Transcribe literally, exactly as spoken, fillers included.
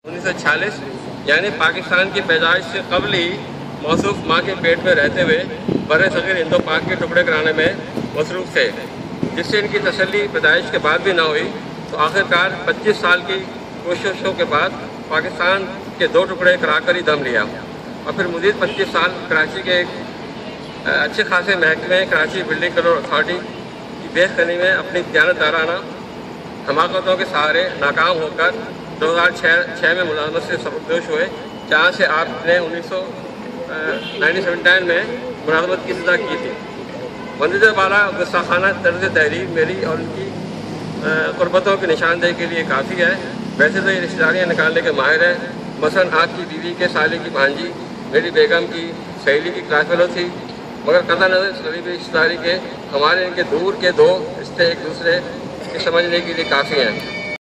انیس سو چھیالیس یعنی پاکستان کی پیدائش سے قبل ہی موصوف ماں کے پیٹ میں رہتے ہوئے بر صغیر ہندو پاک کے ٹکڑے کرانے میں مصروف تھے، جس سے ان کی تسلی پیدائش کے بعد بھی نہ ہوئی تو آخرکار پچیس سال کی کوششوں کے بعد پاکستان کے دو ٹکڑے کرا کر ہی دم لیا، اور پھر مزید پچیس سال کراچی کے ایک اچھے خاصے محکمے کراچی بلڈنگ کنٹرول اتھارٹی کی بیخ کنی میں اپنی دیانت دارانہ حماقتوں کے سہارے ناکام ہو کر دو ہزار چھ میں ملازمت سے سبکدوش ہوئے، جہاں سے آپ نے انیس سو نائنٹین سیونٹی نائن میں ملازمت کی ابتدا کی تھی۔ مندرجہ بالا گستاخانہ طرز تحریر میری اور ان کی قربتوں کی نشاندہی کے لیے کافی ہے۔ ویسے تو یہ رشتہ داریاں نکالنے کے ماہر ہیں، مثلاً آپ کی بیوی کے سالے کی بھانجی میری بیگم کی سہیلی کی کلاس فیلو تھی، مگر قطع نظر قریبی رشتہ داری کے ہمارے ان کے دور کے دو رشتے ایک دوسرے کے سمجھنے کے لیے کافی ہیں۔